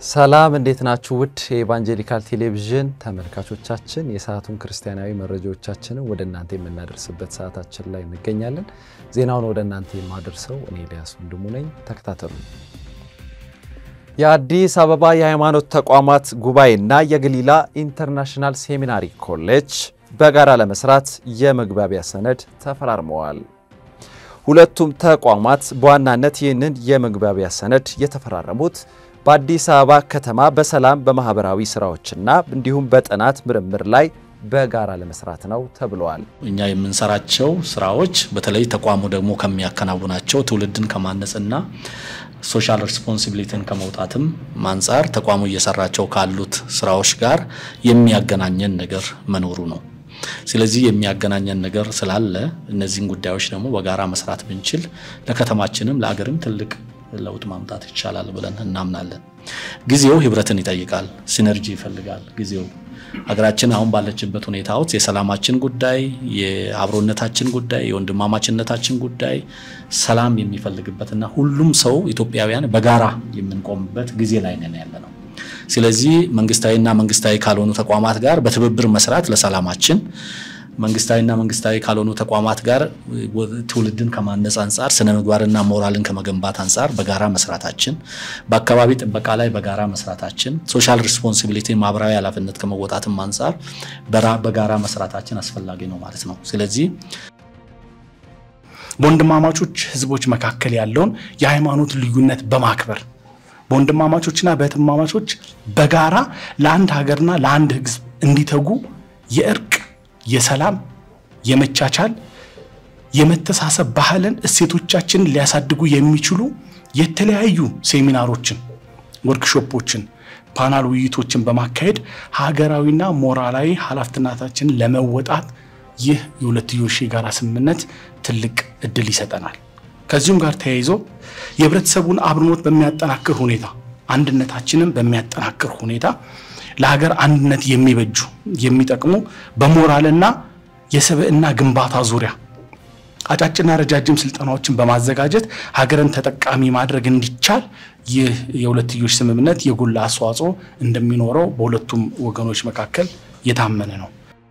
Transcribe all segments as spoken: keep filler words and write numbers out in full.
ሰላም እንዴት ናችሁ ውድ የኢቫንጀሊካል ቴሌቪዥን ተመልካቾቻችን የሰዓቱን ክርስቲያናዊ መረጃዎቻችንን ወደ እናንተ የምናደርስበት ሰዓታችን ላይ እንገኛለን ዜናውን ወደ እናንተ የማደርሰው እኔ ኤልያስ ወንድሙ ነኝ ተከታተሉ የአዲስ አበባ የሃይማኖት ተቋማት ጉባኤና የገሊላ ኢንተርናሽናል ሴሚናሪ ኮሌጅ በጋራ ለመስራት የመግባቢያ ሰነድ ተፈራርመዋል ሁለቱም ተቋማት በዋናነት ይህንን የመግባቢያ ሰነድ የተፈራረሙት በአዲስ አበባ ከተማ በሰላም በማህበራዊ ስራዎችና እንዲሁም በጥናት ምርምር ላይ በጋራ ለመስራት ነው ተብሏል እኛ የምንሰራቸው ስራዎች በተለይ ተቋሙ ደግሞ ከሚያከናውናቸው ትውልድን ከማነጽና ሶሻል ሪስፖንሲቢሊቲን ከመውጣትም ማንጻር ተቋሙ እየሰራቸው ካሉት ስራዎች ጋር የሚያገናኘን ነገር መኖሩ ነው ስለዚህ የሚያገናኘን ነገር ስላለ እነዚህን ጉዳዮች ደግሞ በጋራ መስራት ብንችል ለከተማችንም ለአገርም ትልቅ ለውጥ ማምጣት ይቻላል ብለን እናምናለን ጊዜው ህብረትን ይጠይቃል ሲነርጂ ይፈልጋል ጊዜው አገራችን አሁን ባለችበት ሁኔታዎች የሰላማችን ጉዳይ የአብሮነታችን ጉዳይ የወንድማማችነታችን ጉዳይ ሰላም የሚፈልግበትና ሁሉም ሰው ኢትዮጵያውያን በጋራ የምንቆምበት ጊዜ ላይ ነን ያለነው ስለዚህ መንግስታዊና መንግስታዊ ካልሆኑ ተቋማት ጋር በትብብር መስራት ለሰላማችን መንግስታዊና መንግስታዊ ካልሆኑ ተቋማት ጋር ትውልድን ከማነጽ አንፃር ስነ ምግባርና ሞራልን ከመገንባት አንፃር በጋራ መስራታችን በአካባቢ ጥበቃ ላይ በጋራ መስራታችን ሶሻል ሪስፖንሲቢሊቲ ማህበራዊ ኃላፊነት ከመወጣትም አንፃር በጋራ መስራታችን አስፈላጊ ነው ማለት ነው ስለዚህ በወንድማማቾች ህዝቦች መካከል ያለውን የሃይማኖት ልዩነት በማክበር በወንድማማቾችና በእህትማማቾች በጋራ ለአንድ ሀገርና ለአንድ ህዝብ እንዲተጉ የእርቅ የሰላም የመቻቻል የመተሳሰብ ባህልን እሴቶቻችንን ሊያሳድጉ የሚችሉ የተለያዩ ሴሚናሮችን ወርክሾፖችን ፓናል ውይይቶችን በማካሄድ ሀገራዊና ሞራላዊ ኃላፊነታችንን ለመወጣት ይህ የሁለትዮሽ የጋራ ስምምነት ትልቅ እድል ይሰጠናል ከዚህም ጋር ተያይዞ የህብረተሰቡን አብሮነት በሚያጠናክር ሁኔታ አንድነታችንን በሚያጠናክር ሁኔታ ለሀገር አንድነት የሚበጁ የሚጠቅሙ በሞራልና የሰብዕና ግንባታ ዙሪያ አጫጭና ረጃጅም ስልጠናዎችን በማዘጋጀት ሀገርን ተጠቃሚ ማድረግ እንዲቻል ይህ የሁለትዮሽ ስምምነት የጎላ አስተዋጽኦ እንደሚኖረው በሁለቱም ወገኖች መካከል የታመነ ነው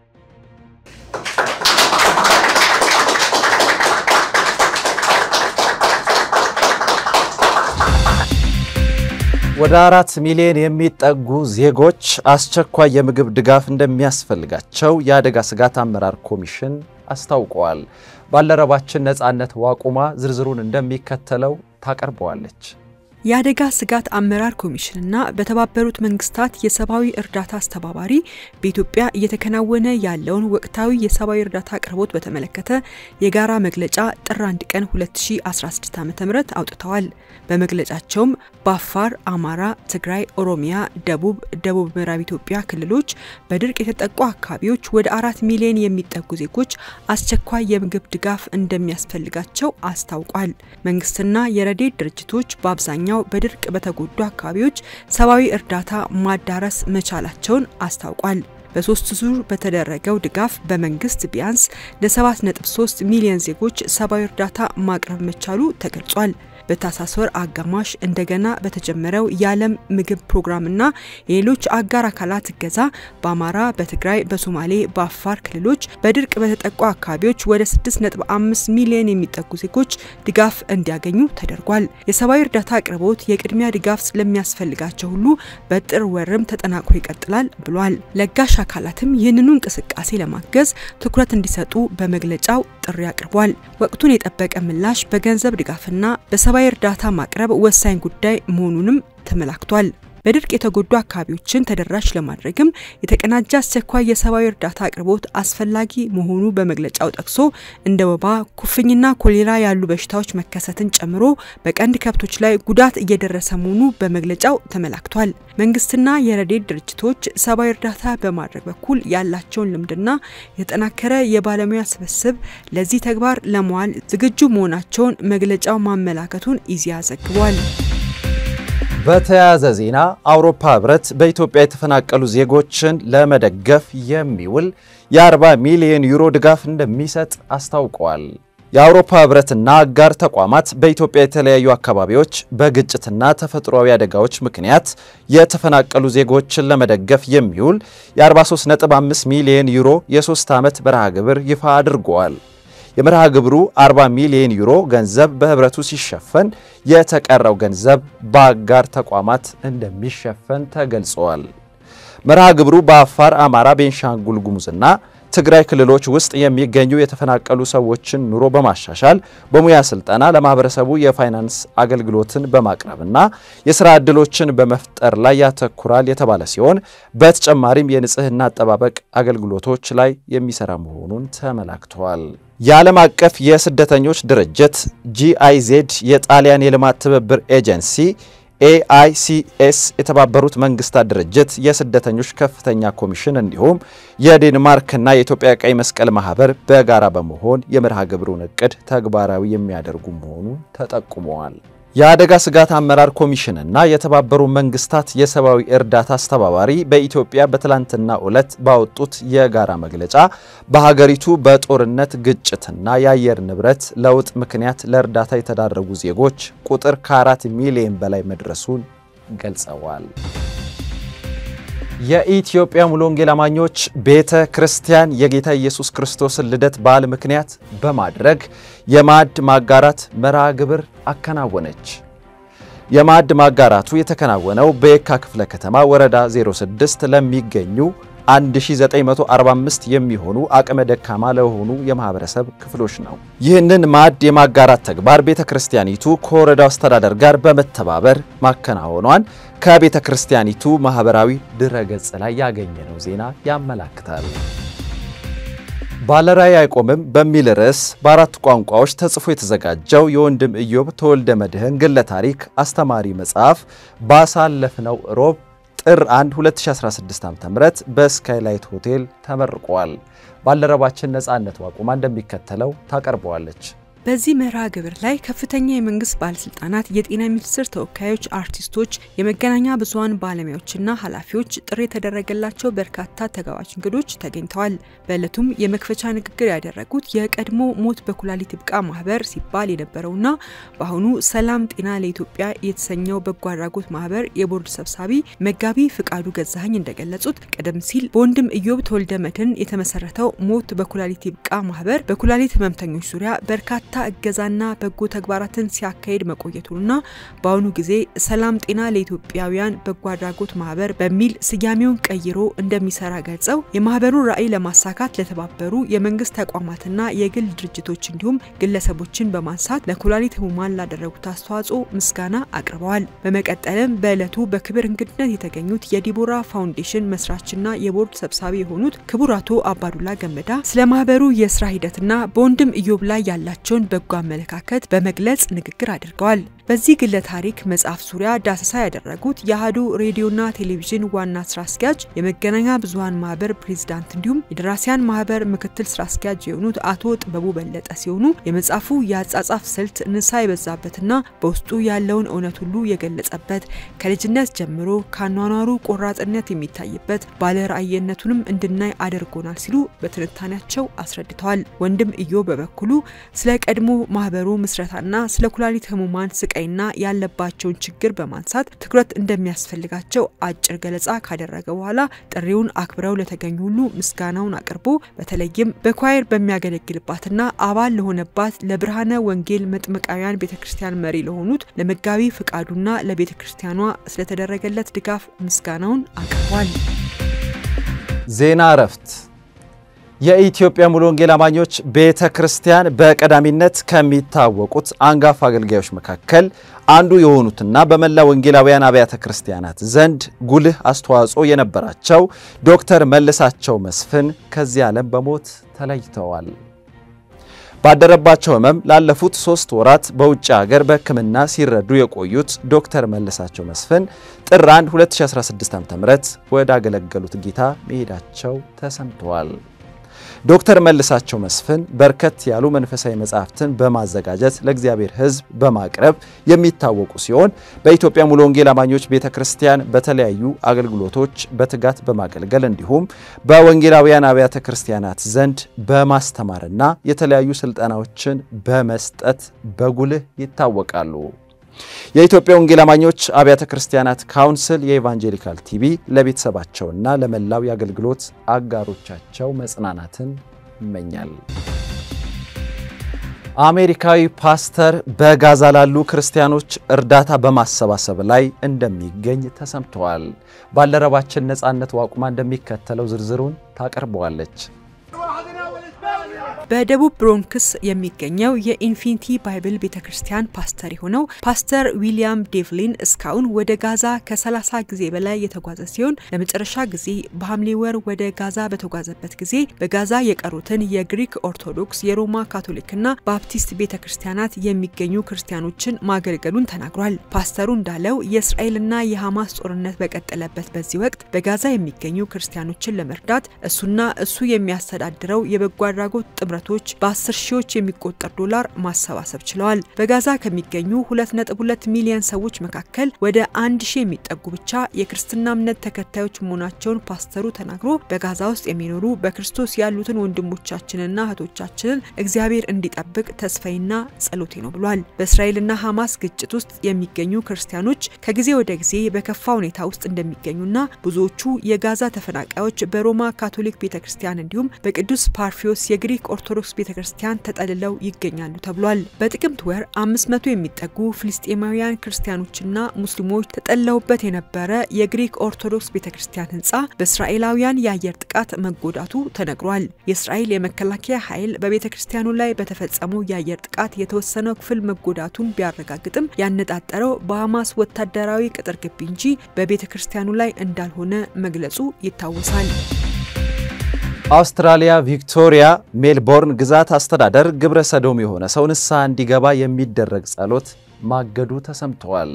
ወደ አራት ሚሊዮን የሚጠጉ ዜጎች አስቸኳይ የምግብ ድጋፍ እንደሚያስፈልጋቸው የአደጋ ስጋት አመራር ኮሚሽን አስታውቋል ባልደረባችን ነጻነት ዋቁማ ዝርዝሩን እንደሚከተለው ታቀርበዋለች የአደጋ ስጋት አመራር ኮሚሽንና በተባበሩት መንግስታት የሰብአዊ እርዳታ አስተባባሪ በኢትዮጵያ እየተከናወነ ያለውን ወቅታዊ የሰብአዊ እርዳታ አቅርቦት በተመለከተ የጋራ መግለጫ ጥር አንድ ቀን ሁለት ሺህ አስራ ስድስት ዓ.ም አውጥተዋል በመግለጫቸውም በአፋር አማራ ትግራይ ኦሮሚያ ደቡብ ደቡብ ምዕራብ ኢትዮጵያ ክልሎች በድርቅ የተጠቁ አካባቢዎች ወደ አራት ሚሊዮን የሚጠጉ ዜጎች አስቸኳይ የምግብ ድጋፍ እንደሚያስፈልጋቸው አስታውቋል መንግስትና የረድኤት ድርጅቶች በአብዛኛው በድርቅ በተጎዱ አካባቢዎች ሰብአዊ እርዳታ ማዳረስ መቻላቸውን አስታውቋል በሶስት ዙር በተደረገው ድጋፍ በመንግስት ቢያንስ ለ ሰባት ነጥብ ሶስት ሚሊዮን ዜጎች ሰብአዊ እርዳታ ማቅረብ መቻሉ ተገልጿል በታሳስወር አጋማሽ እንደገና በተጀመረው የዓለም ምግብ ፕሮግራምና የሌሎች አጋር አካላት ገዛ በአማራ በትግራይ በሶማሌ በአፋር ክልሎች በድርቅ በተጠቁ አካባቢዎች ወደ ስድስት ነጥብ አምስት ሚሊዮን የሚጠጉ ዜጎች ድጋፍ እንዲያገኙ ተደርጓል የሰብአዊ እርዳታ አቅርቦት የቅድሚያ ድጋፍ ስለሚያስፈልጋቸው ሁሉ በጥር ወርም ተጠናክሮ ይቀጥላል ብሏል ለጋሽ አካላትም ይህንኑ እንቅስቃሴ ለማገዝ ትኩረት እንዲሰጡ በመግለጫው ጥሪ አቅርቧል ወቅቱን የጠበቀ ምላሽ በገንዘብ ድጋፍና በሰብአዊ እርዳታ ማቅረብ ወሳኝ ጉዳይ መሆኑንም ተመላክቷል በድርቅ የተጎዱ አካባቢዎችን ተደራሽ ለማድረግም የተቀናጀ አስቸኳይ የሰብአዊ እርዳታ አቅርቦት አስፈላጊ መሆኑ በመግለጫው ጠቅሶ እንደ ወባ ኩፍኝና ኮሌራ ያሉ በሽታዎች መከሰትን ጨምሮ በቀንድ ከብቶች ላይ ጉዳት እየደረሰ መሆኑ በመግለጫው ተመላክቷል መንግስትና የረድኤት ድርጅቶች ሰብአዊ እርዳታ በማድረግ በኩል ያላቸውን ልምድና የተጠናከረ የባለሙያ ስብስብ ለዚህ ተግባር ለመዋል ዝግጁ መሆናቸውን መግለጫው ማመላከቱን ኢዜአ ዘግቧል በተያያዘ ዜና አውሮፓ ህብረት በኢትዮጵያ የተፈናቀሉ ዜጎችን ለመደገፍ የሚውል የ40 ሚሊዮን ዩሮ ድጋፍ እንደሚሰጥ አስታውቋል የአውሮፓ ህብረትና አጋር ተቋማት በኢትዮጵያ የተለያዩ አካባቢዎች በግጭትና ተፈጥሯዊ አደጋዎች ምክንያት የተፈናቀሉ ዜጎችን ለመደገፍ የሚውል የ43 ነጥብ አምስት ሚሊዮን ዩሮ የሶስት ዓመት መርሃ ግብር ይፋ አድርጓል። የመርሃ ግብሩ አርባ ሚሊዮን ዩሮ ገንዘብ በህብረቱ ሲሸፈን የተቀረው ገንዘብ በአጋር ተቋማት እንደሚሸፈን ተገልጿል። መርሃ ግብሩ በአፋር፣ አማራ፣ ቤንሻንጉል ጉሙዝና ትግራይ ክልሎች ውስጥ የሚገኙ የተፈናቀሉ ሰዎችን ኑሮ በማሻሻል በሙያ ስልጠና ለማህበረሰቡ የፋይናንስ አገልግሎትን በማቅረብና የሥራ ዕድሎችን በመፍጠር ላይ ያተኩራል የተባለ ሲሆን በተጨማሪም የንጽህና አጠባበቅ አገልግሎቶች ላይ የሚሰራ መሆኑን ተመላክቷል። የዓለም አቀፍ የስደተኞች ድርጅት ጂአይዜድ የጣሊያን የልማት ትብብር ኤጀንሲ ኤአይሲኤስ የተባበሩት መንግስታት ድርጅት የስደተኞች ከፍተኛ ኮሚሽን እንዲሁም የዴንማርክና የኢትዮጵያ ቀይ መስቀል ማህበር በጋራ በመሆን የመርሃ ግብሩን እቅድ ተግባራዊ የሚያደርጉ መሆኑ ተጠቁመዋል። የአደጋ ስጋት አመራር ኮሚሽን እና የተባበሩት መንግስታት የሰብአዊ እርዳታ አስተባባሪ በኢትዮጵያ በትላንትና ዕለት ባወጡት የጋራ መግለጫ በሀገሪቱ በጦርነት ግጭትና የአየር ንብረት ለውጥ ምክንያት ለእርዳታ የተዳረጉ ዜጎች ቁጥር ከአራት ሚሊዮን በላይ መድረሱን ገልጸዋል። የኢትዮጵያ ሙሉ ወንጌል አማኞች ቤተ ክርስቲያን የጌታ ኢየሱስ ክርስቶስን ልደት በዓል ምክንያት በማድረግ የማዕድ ማጋራት መርሃ ግብር አከናወነች። የማዕድ ማጋራቱ የተከናወነው በየካ ክፍለ ከተማ ወረዳ ዜሮ ስድስት ለሚገኙ አንድ ሺህ ዘጠኝ መቶ አርባ አምስት የሚሆኑ አቅመ ደካማ ለሆኑ የማህበረሰብ ክፍሎች ነው። ይህንን ማዕድ የማጋራት ተግባር ቤተክርስቲያኒቱ ከወረዳው አስተዳደር ጋር በመተባበር ማከናወኗን ከቤተ ክርስቲያኒቱ ማህበራዊ ድረገጽ ላይ ያገኘነው ዜና ያመለክታል። ባለራዕይ አይቆምም በሚል ርዕስ በአራት ቋንቋዎች ተጽፎ የተዘጋጀው የወንድም ኢዮብ ተወልደ መድህን ግለ ታሪክ አስተማሪ መጽሐፍ ባሳለፍነው ሮብ ጥር አንድ ሁለት ሺህ አስራ ስድስት ዓ.ም በስካይላይት ሆቴል ተመርቋል። ባልደረባችን ነጻነት ዋቁማ እንደሚከተለው ታቀርበዋለች። በዚህ መርሃ ግብር ላይ ከፍተኛ የመንግስት ባለስልጣናት፣ የጤና ሚኒስቴር ተወካዮች፣ አርቲስቶች፣ የመገናኛ ብዙሃን ባለሙያዎችና ኃላፊዎች፣ ጥሪ የተደረገላቸው በርካታ ተጋባዥ እንግዶች ተገኝተዋል። በእለቱም የመክፈቻ ንግግር ያደረጉት የቀድሞ ሞት በኩላሊት ይብቃ ማህበር ሲባል የነበረውና በአሁኑ ሰላም ጤና ለኢትዮጵያ የተሰኘው በጎ አድራጎት ማህበር የቦርድ ሰብሳቢ መጋቢ ፍቃዱ ገዛኸኝ እንደገለጹት ቀደም ሲል በወንድም ኢዮብ ተወልደ መድህን የተመሰረተው ሞት በኩላሊት ይብቃ ማህበር በኩላሊት ህመምተኞች ዙሪያ በርካታ እገዛና በጎ ተግባራትን ሲያካሂድ መቆየቱና በአሁኑ ጊዜ ሰላም ጤና ለኢትዮጵያውያን በጎ አድራጎት ማህበር በሚል ስያሜውን ቀይሮ እንደሚሰራ ገልጸው የማህበሩን ራዕይ ለማሳካት ለተባበሩ የመንግስት ተቋማትና የግል ድርጅቶች እንዲሁም ግለሰቦችን በማንሳት ለኩላሊት ህሙማን ላደረጉት አስተዋጽኦ ምስጋና አቅርበዋል። በመቀጠልም በእለቱ በክብር እንግድነት የተገኙት የዲቦራ ፋውንዴሽን መስራችና የቦርድ ሰብሳቢ የሆኑት ክቡር አቶ አባዱላ ገመዳ ስለ ማህበሩ የስራ ሂደትና በወንድም ኢዮብ ላይ ያላቸው በጎ አመለካከት በመግለጽ ንግግር አድርገዋል። በዚህ ግለ ታሪክ መጽሐፍ ዙሪያ ዳሰሳ ያደረጉት የአሃዱ ሬዲዮና ቴሌቪዥን ዋና ስራ አስኪያጅ የመገናኛ ብዙሃን ማህበር ፕሬዝዳንት እንዲሁም የደራሲያን ማህበር ምክትል ስራ አስኪያጅ የሆኑት አቶ ጥበቡ በለጠ ሲሆኑ የመጽሐፉ የአጻጻፍ ስልት ንሳ የበዛበትና በውስጡ ያለውን እውነት ሁሉ የገለጸበት ከልጅነት ጀምሮ ካኗኗሩ ቆራጥነት የሚታይበት ባለራዕይነቱንም እንድናይ አድርጎናል ሲሉ በትንታኔያቸው አስረድተዋል። ወንድም ኢዮብ በበኩሉ ስለ ቀድሞ ማህበሩ ምስረታና ስለ ኩላሊት ህሙማን ስቃይና ያለባቸውን ችግር በማንሳት ትኩረት እንደሚያስፈልጋቸው አጭር ገለጻ ካደረገ በኋላ ጥሪውን አክብረው ለተገኙ ሁሉ ምስጋናውን አቅርቦ በተለይም በኳየር በሚያገለግልባትና አባል ለሆነባት ለብርሃነ ወንጌል መጥምቃውያን ቤተክርስቲያን መሪ ለሆኑት ለመጋቢ ፍቃዱና ለቤተክርስቲያኗ ስለተደረገለት ድጋፍ ምስጋናውን አቅርቧል። ዜና እረፍት። የኢትዮጵያ ሙሉ ወንጌል አማኞች ቤተ ክርስቲያን በቀዳሚነት ከሚታወቁት አንጋፋ አገልጋዮች መካከል አንዱ የሆኑትና በመላ ወንጌላውያን አብያተ ክርስቲያናት ዘንድ ጉልህ አስተዋጽኦ የነበራቸው ዶክተር መልሳቸው መስፍን ከዚህ ዓለም በሞት ተለይተዋል። ባደረባቸው ህመም ላለፉት ሶስት ወራት በውጭ ሀገር በሕክምና ሲረዱ የቆዩት ዶክተር መልሳቸው መስፍን ጥር አንድ ሁለት ሺህ አስራ ስድስት ዓ.ም ወደ አገለገሉት ጌታ መሄዳቸው ተሰምቷል። ዶክተር መልሳቸው መስፍን በርከት ያሉ መንፈሳዊ መጻሕፍትን በማዘጋጀት ለእግዚአብሔር ሕዝብ በማቅረብ የሚታወቁ ሲሆን በኢትዮጵያ ሙሉ ወንጌል አማኞች ቤተክርስቲያን በተለያዩ አገልግሎቶች በትጋት በማገልገል እንዲሁም በወንጌላውያን አብያተ ክርስቲያናት ዘንድ በማስተማርና የተለያዩ ስልጠናዎችን በመስጠት በጉልህ ይታወቃሉ። የኢትዮጵያ ወንጌል አማኞች አብያተ ክርስቲያናት ካውንስል የኢቫንጀሊካል ቲቪ ለቤተሰባቸውና ለመላው የአገልግሎት አጋሮቻቸው መጽናናትን ይመኛል። አሜሪካዊ ፓስተር በጋዛ ላሉ ክርስቲያኖች እርዳታ በማሰባሰብ ላይ እንደሚገኝ ተሰምቷል። ባልደረባችን ነጻነት ዋቁማ እንደሚከተለው ዝርዝሩን ታቀርበዋለች። በደቡብ ብሮንክስ የሚገኘው የኢንፊኒቲ ባይብል ቤተክርስቲያን ፓስተር የሆነው ፓስተር ዊሊያም ዴቭሊን እስካሁን ወደ ጋዛ ከሰላሳ ጊዜ በላይ የተጓዘ ሲሆን ለመጨረሻ ጊዜ በሐምሌ ወር ወደ ጋዛ በተጓዘበት ጊዜ በጋዛ የቀሩትን የግሪክ ኦርቶዶክስ፣ የሮማ ካቶሊክና ባፕቲስት ቤተክርስቲያናት የሚገኙ ክርስቲያኖችን ማገልገሉን ተናግሯል። ፓስተሩ እንዳለው የእስራኤልና የሐማስ ጦርነት በቀጠለበት በዚህ ወቅት በጋዛ የሚገኙ ክርስቲያኖችን ለመርዳት እሱና እሱ የሚያስተዳድረው የበጎ አድራጎት ጥምረቶች በአስር ሺዎች የሚቆጠር ዶላር ማሰባሰብ ችለዋል። በጋዛ ከሚገኙ ሁለት ነጥብ ሁለት ሚሊዮን ሰዎች መካከል ወደ አንድ ሺህ የሚጠጉ ብቻ የክርስትና እምነት ተከታዮች መሆናቸውን ፓስተሩ ተናግሮ በጋዛ ውስጥ የሚኖሩ በክርስቶስ ያሉትን ወንድሞቻችንና እህቶቻችንን እግዚአብሔር እንዲጠብቅ ተስፋዬና ጸሎቴ ነው ብሏል። በእስራኤልና ሐማስ ግጭት ውስጥ የሚገኙ ክርስቲያኖች ከጊዜ ወደ ጊዜ በከፋ ሁኔታ ውስጥ እንደሚገኙና ብዙዎቹ የጋዛ ተፈናቃዮች በሮማ ካቶሊክ ቤተክርስቲያን እንዲሁም በቅዱስ ፓርፊዮስ የግሪክ ኦርቶዶክስ ቤተክርስቲያን ተጠልለው ይገኛሉ ተብሏል። በጥቅምት ወር አምስት መቶ የሚጠጉ ፍልስጤማውያን ክርስቲያኖችና ሙስሊሞች ተጠልለውበት የነበረ የግሪክ ኦርቶዶክስ ቤተክርስቲያን ህንጻ በእስራኤላውያን የአየር ጥቃት መጎዳቱ ተነግሯል። የእስራኤል የመከላከያ ኃይል በቤተክርስቲያኑ ላይ በተፈጸመው የአየር ጥቃት የተወሰነው ክፍል መጎዳቱን ቢያረጋግጥም ያነጣጠረው በሐማስ ወታደራዊ ቅጥር ግቢ እንጂ በቤተክርስቲያኑ ላይ እንዳልሆነ መግለጹ ይታወሳል። አውስትራሊያ ቪክቶሪያ ሜልቦርን ግዛት አስተዳደር ግብረ ሰዶም የሆነ ሰው ንስሐ እንዲገባ የሚደረግ ጸሎት ማገዱ ተሰምቷል።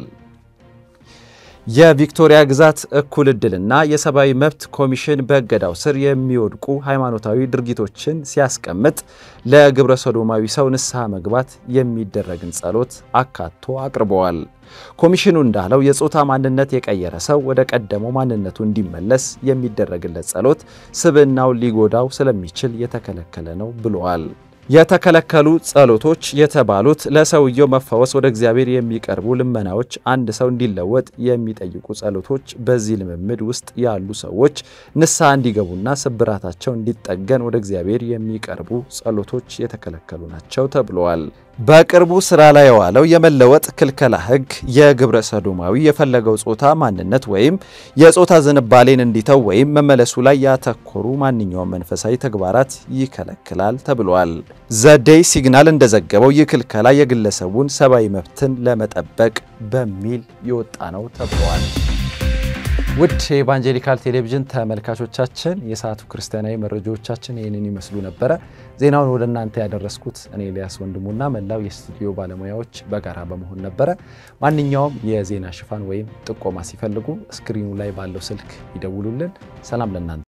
የቪክቶሪያ ግዛት እኩል ዕድልና የሰብአዊ መብት ኮሚሽን በእገዳው ስር የሚወድቁ ሃይማኖታዊ ድርጊቶችን ሲያስቀምጥ ለግብረ ሰዶማዊ ሰው ንስሐ መግባት የሚደረግን ጸሎት አካቶ አቅርበዋል። ኮሚሽኑ እንዳለው የጾታ ማንነት የቀየረ ሰው ወደ ቀደመው ማንነቱ እንዲመለስ የሚደረግለት ጸሎት ስብዕናው ሊጎዳው ስለሚችል የተከለከለ ነው ብለዋል። የተከለከሉ ጸሎቶች የተባሉት ለሰውየው መፈወስ ወደ እግዚአብሔር የሚቀርቡ ልመናዎች፣ አንድ ሰው እንዲለወጥ የሚጠይቁ ጸሎቶች፣ በዚህ ልምምድ ውስጥ ያሉ ሰዎች ንስሐ እንዲገቡና ስብራታቸው እንዲጠገን ወደ እግዚአብሔር የሚቀርቡ ጸሎቶች የተከለከሉ ናቸው ተብለዋል። በቅርቡ ስራ ላይ የዋለው የመለወጥ ክልከላ ህግ የግብረ ሰዶማዊ የፈለገው ጾታ ማንነት ወይም የጾታ ዝንባሌን እንዲተው ወይም መመለሱ ላይ ያተኮሩ ማንኛውም መንፈሳዊ ተግባራት ይከለክላል ተብሏል። ዘዴይ ሲግናል እንደዘገበው ይህ ክልከላ የግለሰቡን ሰብአዊ መብትን ለመጠበቅ በሚል ይወጣ ነው ተብሏል። ውድ የኢቫንጀሊካል ቴሌቪዥን ተመልካቾቻችን የሰዓቱ ክርስቲያናዊ መረጃዎቻችን ይህንን ይመስሉ ነበር። ዜናውን ወደ እናንተ ያደረስኩት እኔ ኤልያስ ወንድሙና መላው የስቱዲዮ ባለሙያዎች በጋራ በመሆን ነበር። ማንኛውም የዜና ሽፋን ወይም ጥቆማ ሲፈልጉ ስክሪኑ ላይ ባለው ስልክ ይደውሉልን። ሰላም ለእናንተ።